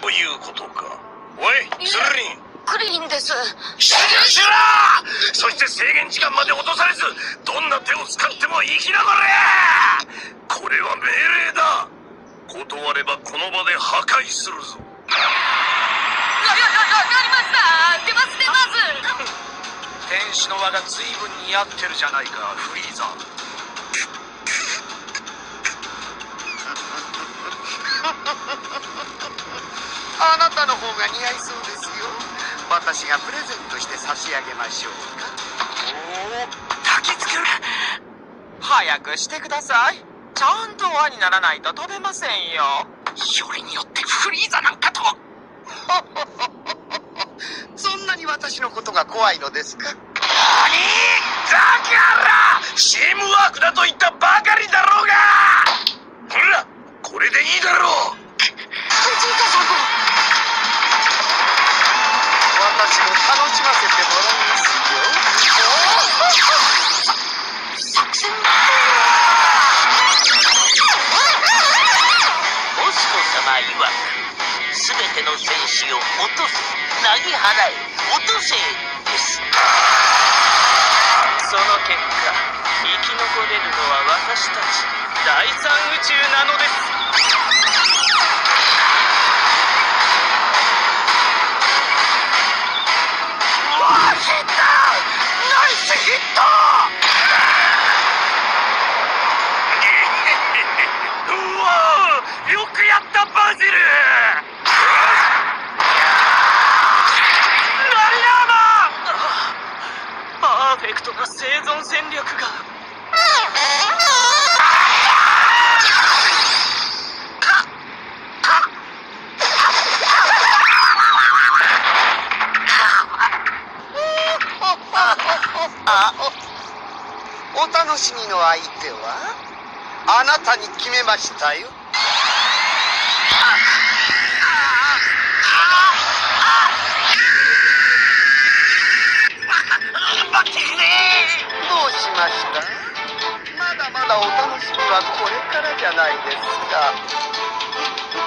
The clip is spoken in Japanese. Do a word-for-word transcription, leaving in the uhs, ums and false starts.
ということか。おいスリン。 クリリンです。 しらしらそして制限時間まで落とされず、どんな手を使っても生き残れ。これは命令だ。断ればこの場で破壊するぞ。 ややややりました。出ます出ます。 天使の輪が随分似合ってるじゃないかフリーザ。 あなたの方が似合いそうですよ。私がプレゼントして差し上げましょうか。 おお、焚きつける。早くしてください。ちゃんと輪にならないと飛べませんよ。 よりによってフリーザなんかと。そんなに私のことが怖いのですか。 何だからチームワークだと言ったばかりだろうが。ほらこれでいいだろう。 ベジータさんも。 私も楽しませてもらいますよ。 作戦。 ボスコ様曰く、すべての戦士を落とせ、投げ払え、落とせです。その結果、生き残れるのは私たち第三宇宙なのです。 ヒット！ナイスヒット！うわー！よくやったバジル！ラリアーマン！ パーフェクトな生存戦略が。 お楽しみの相手はあなたに決めましたよ。どうしました？まだまだお楽しみはこれからじゃないですか。